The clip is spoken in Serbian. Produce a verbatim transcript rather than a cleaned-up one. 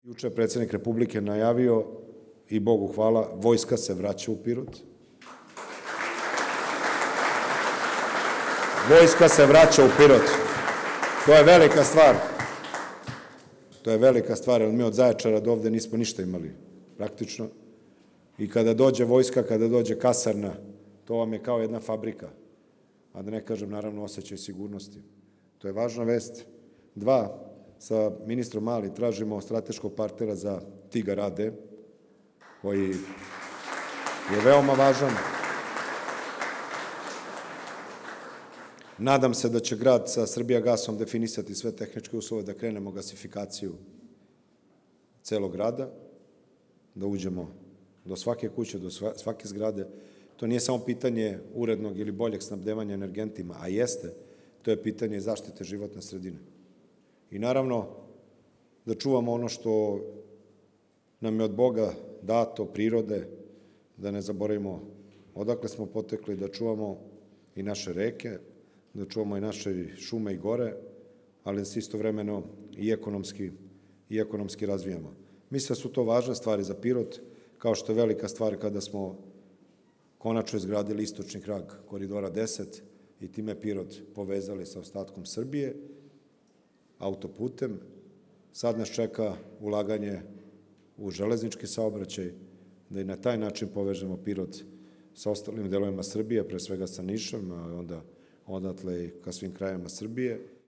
Juče je predsjednik Republike najavio, i Bogu hvala, vojska se vraća u Pirot. Vojska se vraća u Pirot. To je velika stvar. To je velika stvar, jer mi od Zaječara do ovde nismo ništa imali, praktično. I kada dođe vojska, kada dođe kasarna, to vam je kao jedna fabrika. A da ne kažem, naravno, osjećaj sigurnosti. To je važna vest. Dva, sa ministrom Mali tražimo strateškog partnera za Tigar a de, koji je veoma važan. Nadam se da će grad sa Srbijagasom definisati sve tehničke uslove da krenemo gasifikaciju celog grada, da uđemo do svake kuće, do svake zgrade. To nije samo pitanje urednog ili boljeg snabdevanja energentima, a jeste, to je pitanje zaštite životne sredine. I naravno, da čuvamo ono što nam je od Boga dato, prirode, da ne zaboravimo odakle smo potekli, da čuvamo i naše reke, da čuvamo i naše šume i gore, ali da se istovremeno i ekonomski, i ekonomski razvijamo. Mislim da su to važne stvari za Pirot, kao što je velika stvar kada smo konačno izgradili istočni krak Koridora deset i time Pirot povezali sa ostatkom Srbije, autoputem. Sad nas čeka ulaganje u železnički saobraćaj, da i na taj način povežemo Pirot sa ostalim delovima Srbije, pre svega sa Nišom, a onda odatle i ka svim krajevima Srbije.